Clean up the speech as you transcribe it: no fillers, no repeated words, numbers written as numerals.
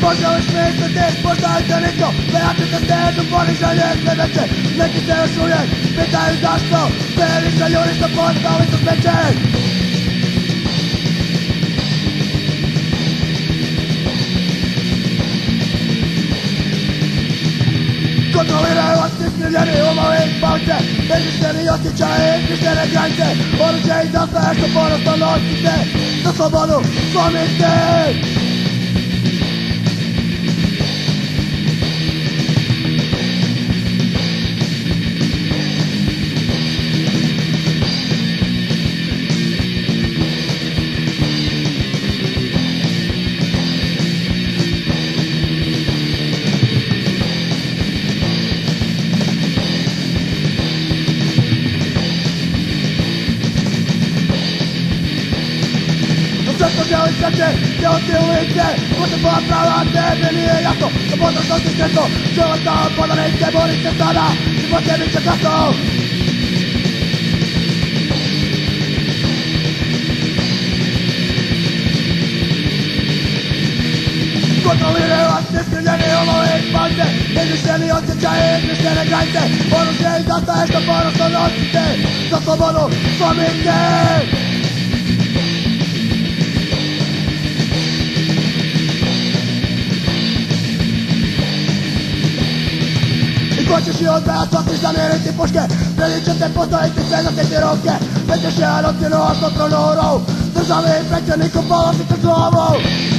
Poželi smisliti, poznajte niko, vratite stezu, ponižanje sljedeće. Neki se još uvijek pitaju zašto, veli se ljudi što postali su smeće. Kontroliraju vas iskrivljeni umovi i palice, izmišljeni osjećaje, izmišljene granice. Oruđe i zastaje što ponosno nosite, za slobodu slomite. Sve što želi sreće, htjelo ti u lice, ko se tvoja prava, tebi nije jasno, da potrošno si sretno, života od podanice, bori se sada, život je bit će kasno. Kontroliraju vas iskrivljeni umovi i palice, izmišljeni osjećaje, izmišljene granice. Oružje i zastaje što ponosno nosite, za slobodu slomite. Hoćeš i odbejat svašti zamjeriti puške, predi će te postaviti sve za teti ruke. Već još jedan ocjenu, a kontrolnu državi i predsjedniku polomite glavu.